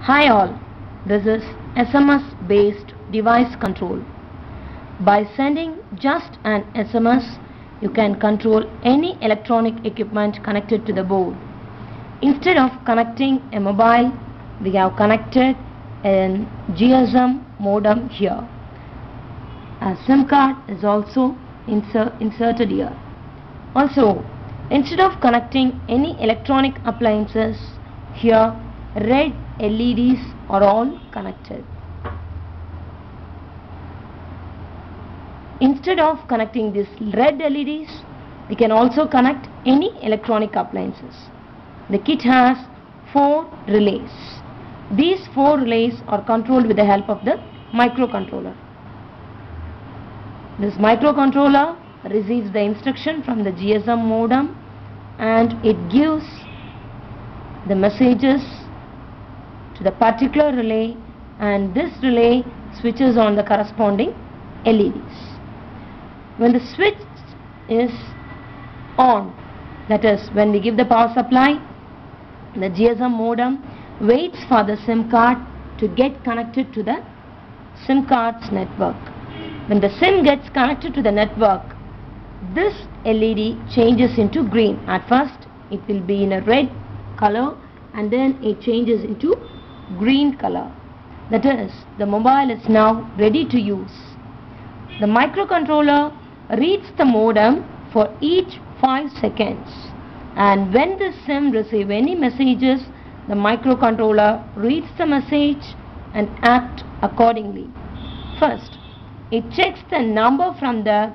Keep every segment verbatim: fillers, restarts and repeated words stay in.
Hi all, this is S M S based device control. By sending just an S M S, you can control any electronic equipment connected to the board. Instead of connecting a mobile, we have connected a G S M modem here. A SIM card is also insert, inserted here. Also, instead of connecting any electronic appliances, here red L E Ds are all connected. Instead of connecting these red L E Ds, we can also connect any electronic appliances. The kit has four relays. These four relays are controlled with the help of the microcontroller. This microcontroller receives the instruction from the G S M modem and it gives the messages to the particular relay, and this relay switches on the corresponding L E Ds. When the switch is on, that is when we give the power supply, the G S M modem waits for the SIM card to get connected to the SIM card's network. When the SIM gets connected to the network, this L E D changes into green. At first it will be in a red color and then it changes into green color. That is, the mobile is now ready to use. The microcontroller reads the modem for each five seconds, and when the SIM receives any messages, the microcontroller reads the message and acts accordingly. First, it checks the number from the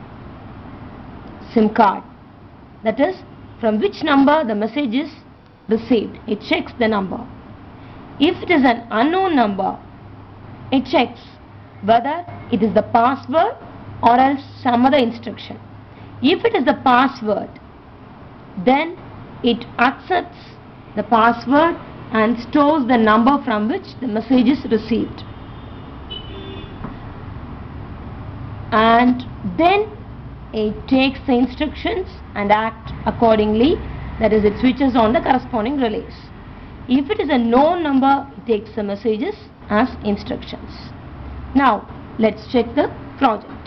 SIM card, that is, from which number the message is received. It checks the number. If it is an unknown number, it checks whether it is the password or else some other instruction. If it is the password, then it accepts the password and stores the number from which the message is received. And then it takes the instructions and acts accordingly, that is, it switches on the corresponding relays. If it is a known number, it takes the messages as instructions. Now let's check the project.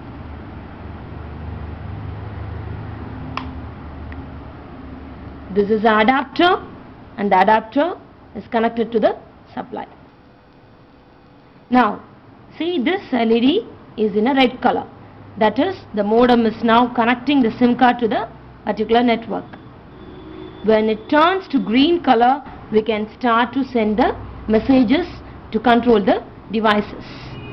This is the adapter, and the adapter is connected to the supply. Now see, this L E D is in a red color. That is, the modem is now connecting the SIM card to the particular network. When it turns to green color, we can start to send the messages to control the devices.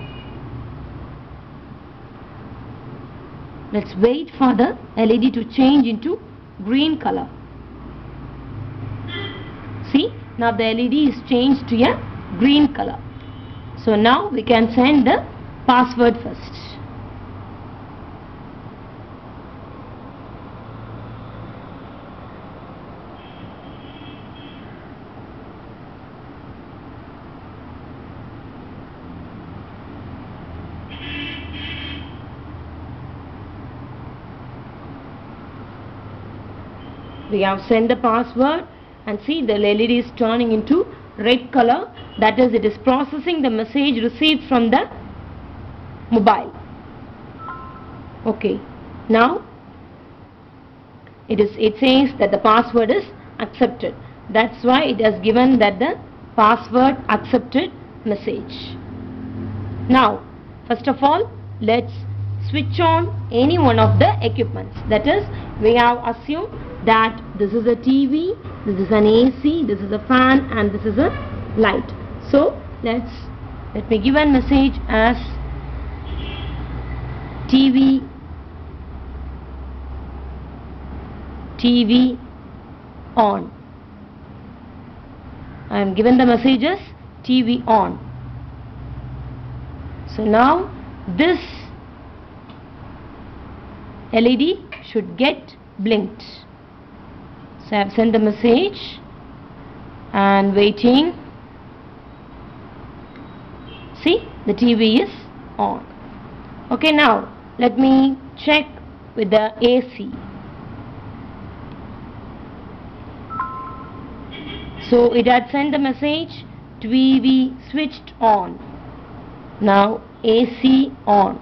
Let's wait for the L E D to change into green color. See, now the L E D is changed to a green color. So now we can send the password first. We have sent the password, and see, the L E D is turning into red color. That is, it is processing the message received from the mobile. Okay, now it is it says that the password is accepted. That's why it has given that the password accepted message. Now first of all, let's switch on any one of the equipments. That is, we have assumed that this is a T V, this is an A C, this is a fan, and this is a light. So let's let me give a message as T V T V on. I am given the messages T V on. So now this L E D should get blinked. So I have sent the message and waiting. See, the T V is on. Okay, now let me check with the A C. So it had sent the message T V switched on. Now A C on.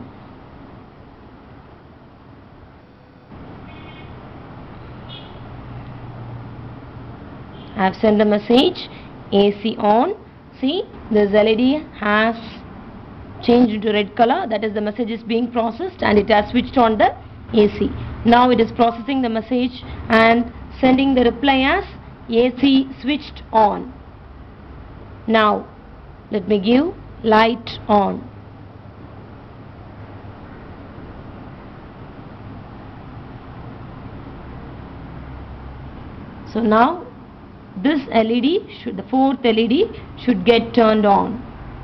I have sent the message A C on. See, this L E D has changed into red color. That is, the message is being processed and it has switched on the A C. Now it is processing the message and sending the reply as A C switched on. Now let me give light on. So now this L E D, should, the fourth L E D should get turned on.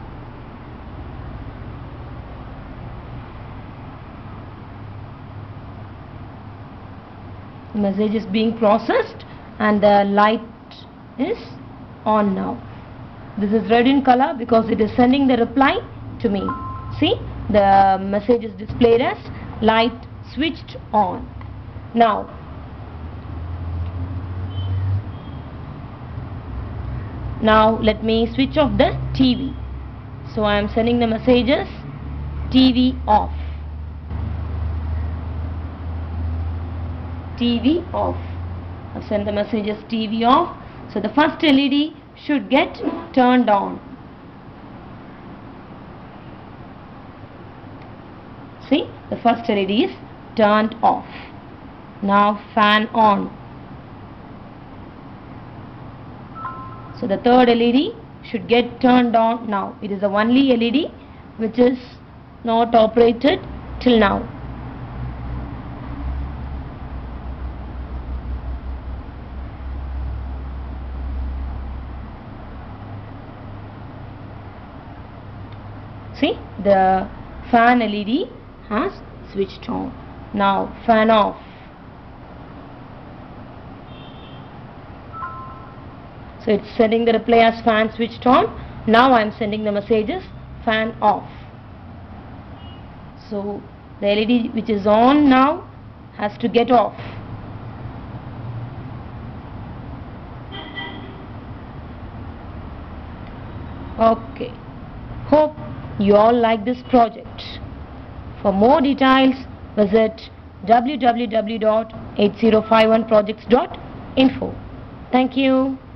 The message is being processed and the light is on now. This is red in color because it is sending the reply to me. See, the message is displayed as light switched on. Now Now let me switch off the T V. So I am sending the messages T V off. T V off. I've sent the messages T V off. So the first L E D should get turned on. See, the first L E D is turned off. Now fan on. So the third L E D should get turned on now. It is the only L E D which is not operated till now. See, the fan L E D has switched on. Now fan off. So it's sending the reply as fan switched on. Now I am sending the messages fan off. So the L E D which is on now has to get off. Okay. Hope you all like this project. For more details, visit w w w dot eight zero five one projects dot info. Thank you.